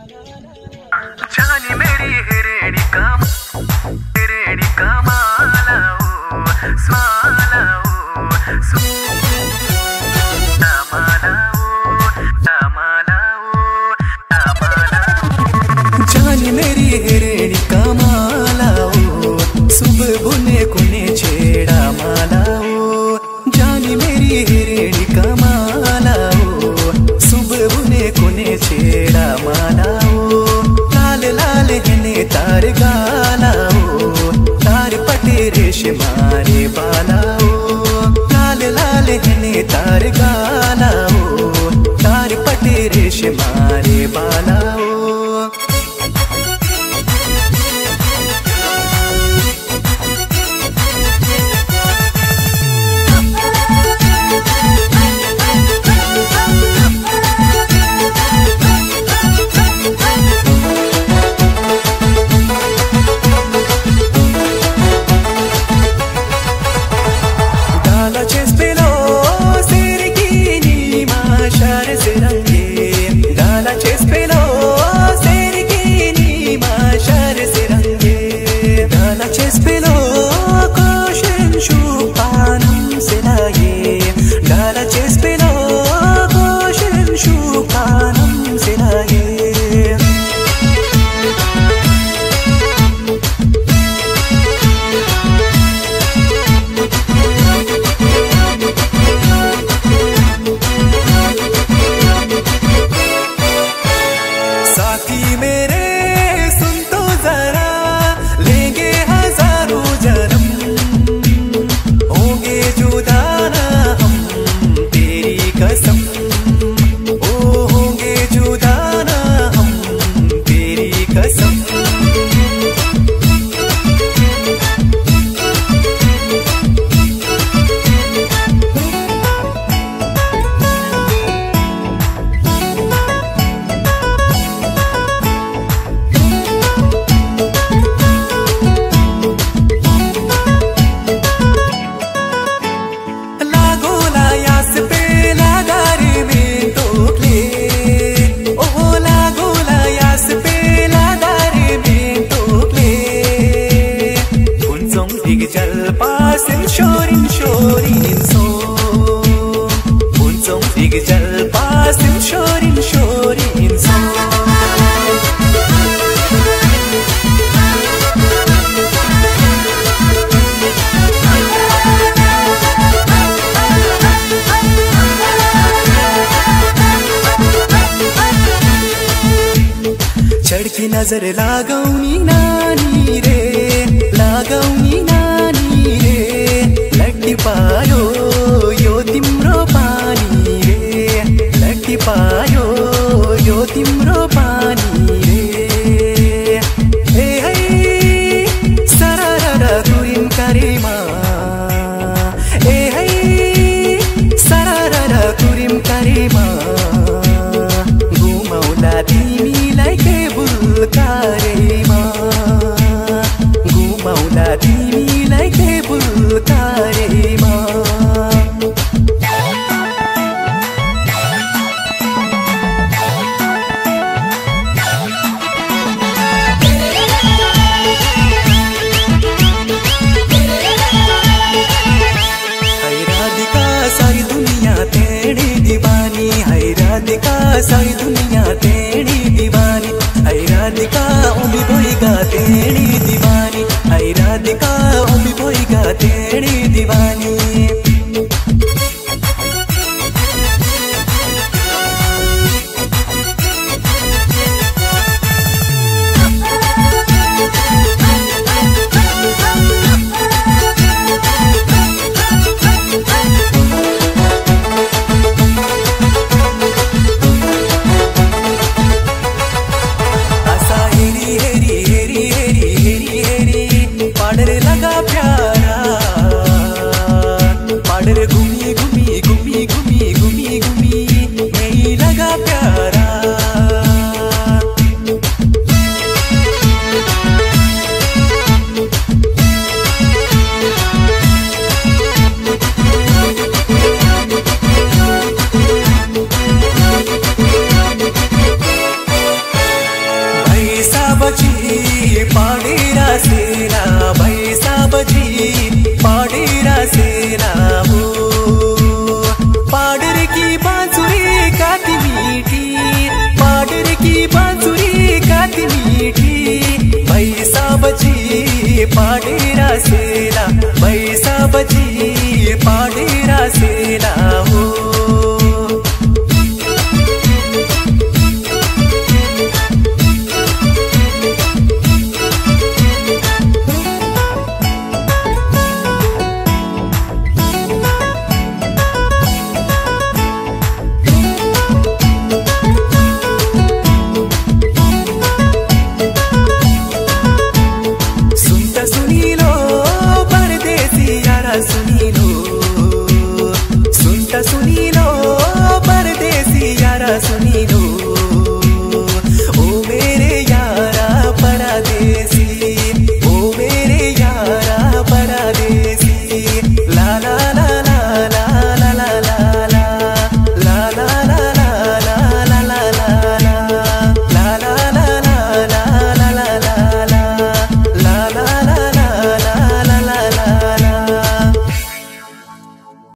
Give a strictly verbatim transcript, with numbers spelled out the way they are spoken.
जानी मेरी हिरेणी का हिरेणी का माला ओ स्वाला ओ सुना माला ओ माला ओ माला जानी मेरी हिरेणी का माला ओ सुबह बुने कुने छेड़ा माला ओ जानी मेरी हिरेणी का माला ओ सुबह बुने कुने छेड़ा माला ओ लाल लाल हिने तार गाला ओ तार पटे रेशमारे बाला ओ लाल लाल हिने तार गाला ओ तार पटे रेशमारे बाला ओ चढ़की नजर लागौनी नानी रे लागौनी नानी रे लट्टी पायो यो तिम्रो पानी रे लट्टी पायो यो तिम्रो पानी रे हे है सरर गुरिम करेमा ए है सरर गुरिम करेमा घुमौला